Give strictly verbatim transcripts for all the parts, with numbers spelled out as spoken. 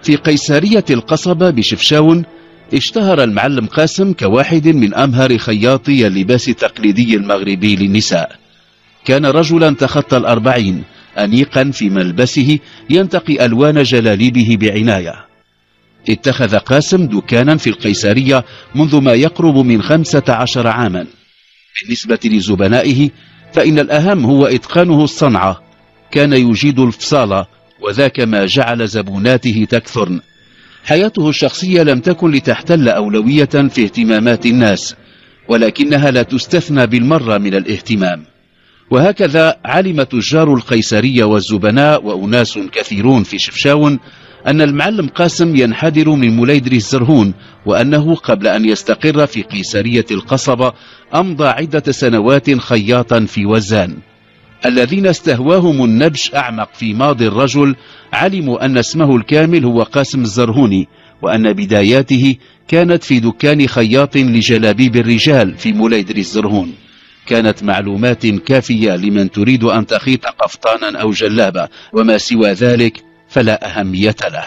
في قيسارية القصبة بشفشاون اشتهر المعلم قاسم كواحد من أمهر خياطي اللباس التقليدي المغربي للنساء. كان رجلا تخطى الأربعين، أنيقا في ملبسه، ينتقي ألوان جلاليبه بعناية. اتخذ قاسم دكانا في القيسارية منذ ما يقرب من خمسة عشر عاما. بالنسبة لزبنائه فإن الأهم هو إتقانه الصنعة، كان يجيد الفصال، وذاك ما جعل زبوناته تكثرن. حياته الشخصية لم تكن لتحتل أولوية في اهتمامات الناس، ولكنها لا تستثنى بالمرة من الاهتمام. وهكذا علم تجار القيسارية والزبناء وأناس كثيرون في شفشاون أن المعلم قاسم ينحدر من موليدري الزرهون، وأنه قبل أن يستقر في قيسارية القصبة أمضى عدة سنوات خياطا في وزان. الذين استهواهم النبش أعمق في ماضي الرجل علموا أن اسمه الكامل هو قاسم الزرهوني، وأن بداياته كانت في دكان خياط لجلابيب الرجال في موليدري الزرهون. كانت معلومات كافية لمن تريد أن تخيط قفطانا أو جلابة، وما سوى ذلك فلا أهمية له.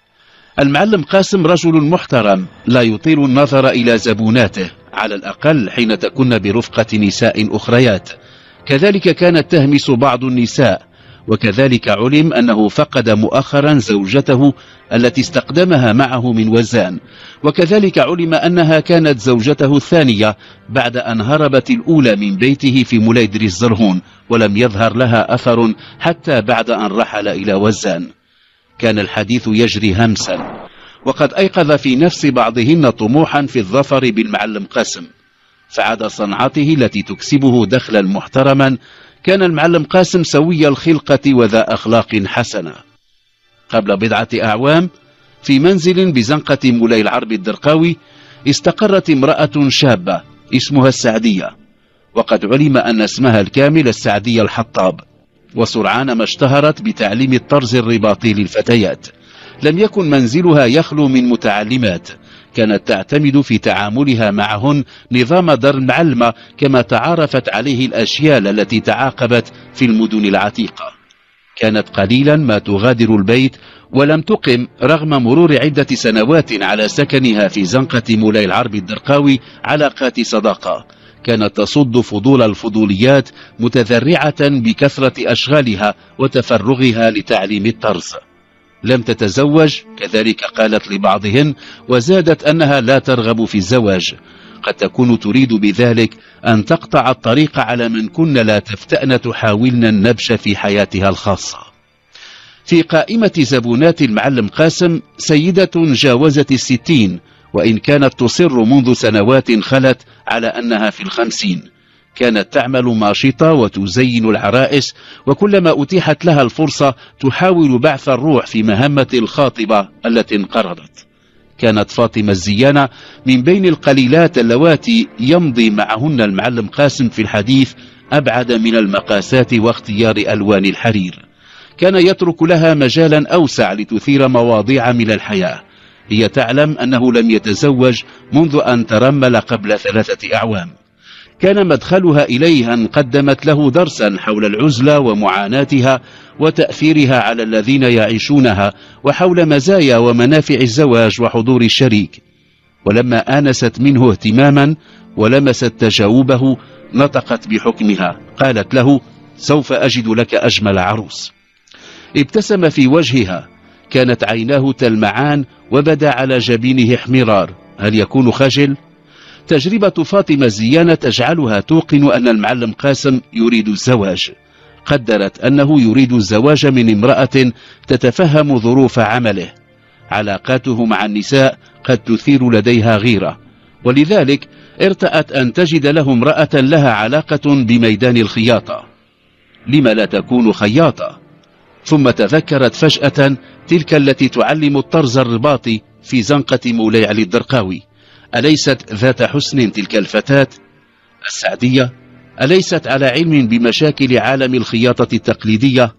المعلم قاسم رجل محترم لا يطيل النظر إلى زبوناته، على الأقل حين تكون برفقة نساء أخريات. كذلك كانت تهمس بعض النساء، وكذلك علم أنه فقد مؤخرا زوجته التي استقدمها معه من وزان، وكذلك علم أنها كانت زوجته الثانية بعد أن هربت الأولى من بيته في موليدري الزرهون، ولم يظهر لها أثر حتى بعد أن رحل إلى وزان. كان الحديث يجري همسا، وقد أيقظ في نفس بعضهن طموحا في الظفر بالمعلم قاسم. فعاد صنعته التي تكسبه دخلا محترما، كان المعلم قاسم سوي الخلقة وذا أخلاق حسنة. قبل بضعة أعوام في منزل بزنقة مولاي العرب الدرقاوي استقرت امرأة شابة اسمها السعدية، وقد علم أن اسمها الكامل السعدية الحطاب، وسرعان ما اشتهرت بتعليم الطرز الرباطي للفتيات. لم يكن منزلها يخلو من متعلمات، كانت تعتمد في تعاملها معهن نظام دار المعلمة كما تعارفت عليه الأشيال التي تعاقبت في المدن العتيقة. كانت قليلا ما تغادر البيت، ولم تقم رغم مرور عدة سنوات على سكنها في زنقة مولاي العرب الدرقاوي علاقات صداقة. كانت تصد فضول الفضوليات، متذرعة بكثرة أشغالها وتفرغها لتعليم الطرز. لم تتزوج، كذلك قالت لبعضهن، وزادت أنها لا ترغب في الزواج. قد تكون تريد بذلك أن تقطع الطريق على من كن لا تفتأن تحاولن النبش في حياتها الخاصة. في قائمة زبونات المعلم قاسم سيدة جاوزت الستين، وإن كانت تصر منذ سنوات خلت على أنها في الخمسين. كانت تعمل ماشطة وتزين العرائس، وكلما أتيحت لها الفرصة تحاول بعث الروح في مهمة الخاطبة التي انقرضت. كانت فاطمة الزيانة من بين القليلات اللواتي يمضي معهن المعلم قاسم في الحديث أبعد من المقاسات واختيار ألوان الحرير. كان يترك لها مجالا أوسع لتثير مواضيع من الحياة. هي تعلم أنه لم يتزوج منذ أن ترمل قبل ثلاثة أعوام. كان مدخلها إليها أن قدمت له درسا حول العزلة ومعاناتها وتأثيرها على الذين يعيشونها، وحول مزايا ومنافع الزواج وحضور الشريك. ولما آنست منه اهتماما ولمست تجاوبه نطقت بحكمها، قالت له: سوف أجد لك أجمل عروس. ابتسم في وجهها، كانت عيناه تلمعان وبدا على جبينه احمرار. هل يكون خجل؟ تجربة فاطمة الزيانة تجعلها توقن أن المعلم قاسم يريد الزواج. قدرت أنه يريد الزواج من امرأة تتفهم ظروف عمله. علاقاته مع النساء قد تثير لديها غيرة، ولذلك ارتأت أن تجد له امرأة لها علاقة بميدان الخياطة. لما لا تكون خياطة؟ ثم تذكرت فجأة تلك التي تعلم الطرز الرباطي في زنقة مولاي علي الدرقاوي. أليست ذات حسن تلك الفتاة السعدية؟ أليست على علم بمشاكل عالم الخياطة التقليدية؟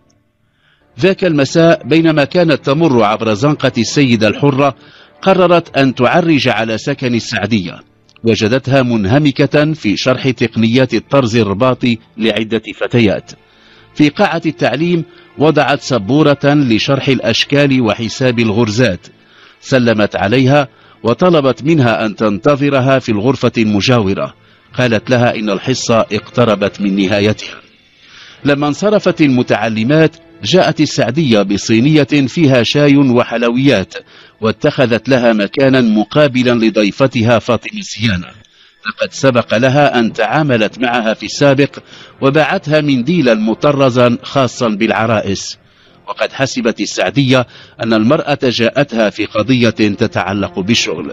ذاك المساء بينما كانت تمر عبر زنقة السيدة الحرة قررت أن تعرج على سكن السعدية. وجدتها منهمكة في شرح تقنيات الطرز الرباطي لعدة فتيات. في قاعة التعليم وضعت سبورة لشرح الأشكال وحساب الغرزات، سلمت عليها وطلبت منها أن تنتظرها في الغرفة المجاورة. قالت لها إن الحصة اقتربت من نهايتها. لما انصرفت المتعلمات جاءت السعدية بصينية فيها شاي وحلويات، واتخذت لها مكانا مقابلا لضيفتها فاطمة زيانة. لقد سبق لها أن تعاملت معها في السابق وباعتها منديلا مطرزا خاصا بالعرائس. وقد حسبت السعدية أن المرأة جاءتها في قضية تتعلق بالشغل.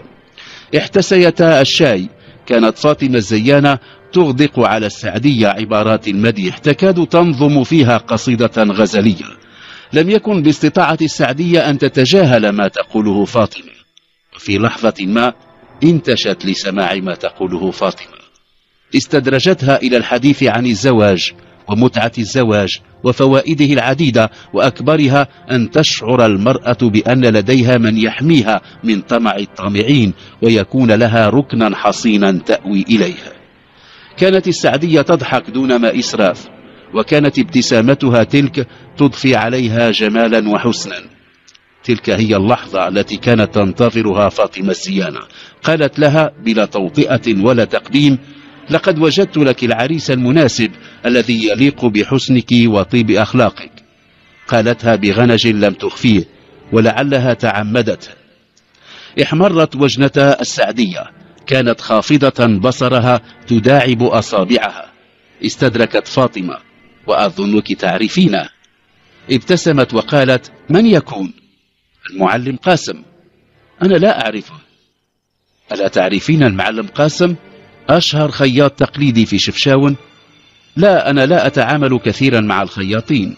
احتسيتا الشاي. كانت فاطمة الزيانة تغدق على السعدية عبارات المديح تكاد تنظم فيها قصيدة غزلية. لم يكن باستطاعة السعدية أن تتجاهل ما تقوله فاطمة. في لحظة ما انتشت لسماع ما تقوله فاطمة. استدرجتها إلى الحديث عن الزواج ومتعة الزواج وفوائده العديدة، وأكبرها أن تشعر المرأة بأن لديها من يحميها من طمع الطامعين ويكون لها ركنا حصينا تأوي إليها. كانت السعدية تضحك دون ما إسراف، وكانت ابتسامتها تلك تضفي عليها جمالا وحسنا. تلك هي اللحظة التي كانت تنتظرها فاطمة الزيانة. قالت لها بلا توطئة ولا تقديم: لقد وجدت لك العريس المناسب الذي يليق بحسنك وطيب أخلاقك. قالتها بغنج لم تخفيه، ولعلها تعمدته. احمرت وجنتا السعدية، كانت خافضة بصرها تداعب أصابعها. استدركت فاطمة: وأظنك تعرفينه. ابتسمت وقالت: من يكون؟ المعلم قاسم. أنا لا أعرفه. ألا تعرفين المعلم قاسم؟ أشهر خياط تقليدي في شفشاون. لا، أنا لا أتعامل كثيرا مع الخياطين.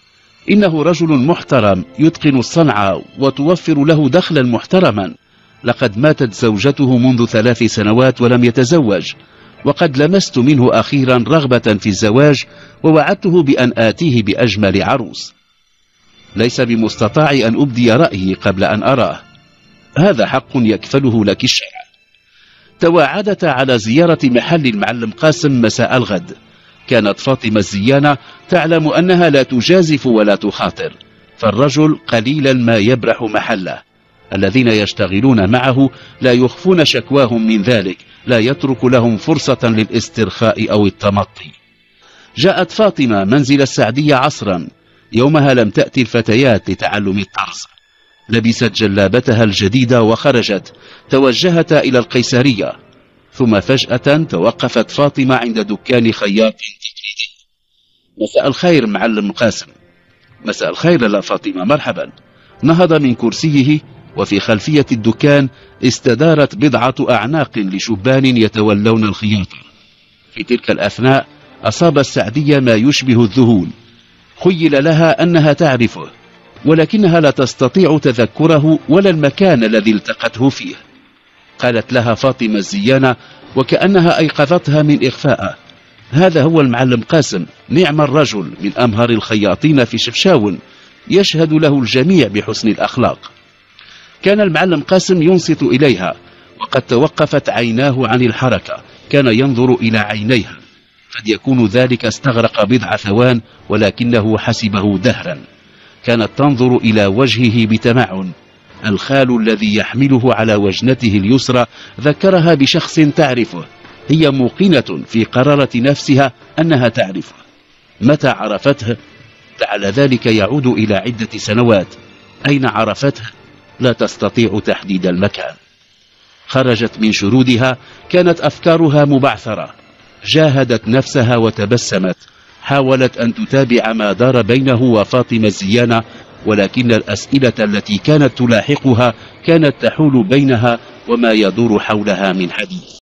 إنه رجل محترم يتقن الصنعة وتوفر له دخلا محترما. لقد ماتت زوجته منذ ثلاث سنوات ولم يتزوج، وقد لمست منه أخيرا رغبة في الزواج، ووعدته بأن آتيه بأجمل عروس. ليس بمستطاع أن أبدي رأيي قبل أن أراه. هذا حق يكفله لك الشرع. تواعدتا على زيارة محل المعلم قاسم مساء الغد. كانت فاطمة الزيانة تعلم أنها لا تجازف ولا تخاطر، فالرجل قليلا ما يبرح محله. الذين يشتغلون معه لا يخفون شكواهم من ذلك، لا يترك لهم فرصة للاسترخاء أو التمطي. جاءت فاطمة منزل السعدية عصرا. يومها لم تأتي الفتيات لتعلم الطرز. لبست جلابتها الجديدة وخرجت. توجهتا إلى القيسرية، ثم فجأة توقفت فاطمة عند دكان خياط تقليدي. مساء الخير معلم قاسم. مساء الخير لا فاطمة، مرحبا. نهض من كرسيه، وفي خلفية الدكان استدارت بضعة أعناق لشبان يتولون الخياطة. في تلك الأثناء أصاب السعدية ما يشبه الذهول. خيل لها أنها تعرفه، ولكنها لا تستطيع تذكره ولا المكان الذي التقته فيه. قالت لها فاطمة الزيانة وكأنها أيقظتها من إخفاءه: هذا هو المعلم قاسم، نعم الرجل، من أمهر الخياطين في شفشاون، يشهد له الجميع بحسن الأخلاق. كان المعلم قاسم ينصت إليها، وقد توقفت عيناه عن الحركة. كان ينظر إلى عينيها. قد يكون ذلك استغرق بضع ثوان، ولكنه حسبه دهرا. كانت تنظر إلى وجهه بتمعن. الخال الذي يحمله على وجنته اليسرى ذكرها بشخص تعرفه. هي موقنة في قرارة نفسها أنها تعرفه. متى عرفته؟ لعل ذلك يعود إلى عدة سنوات. أين عرفته؟ لا تستطيع تحديد المكان. خرجت من شرودها. كانت أفكارها مبعثرة. جاهدت نفسها وتبسمت. حاولت أن تتابع ما دار بينه وفاطمة الزيانة، ولكن الأسئلة التي كانت تلاحقها كانت تحول بينها وما يدور حولها من حديث.